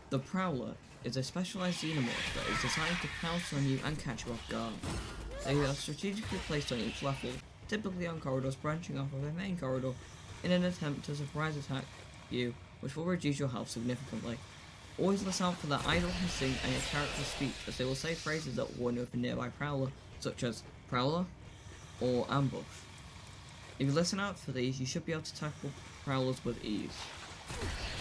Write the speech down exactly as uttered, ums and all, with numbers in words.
The Prowler is a specialized xenomorph that is designed to pounce on you and catch you off guard. They are strategically placed on each level, typically on corridors branching off of a main corridor, in an attempt to surprise attack you, which will reduce your health significantly. Always listen out for their idle hissing and your character's speech, as they will say phrases that warn you of a nearby Prowler, such as Prowler or Ambush. If you listen out for these, you should be able to tackle Prowlers with ease.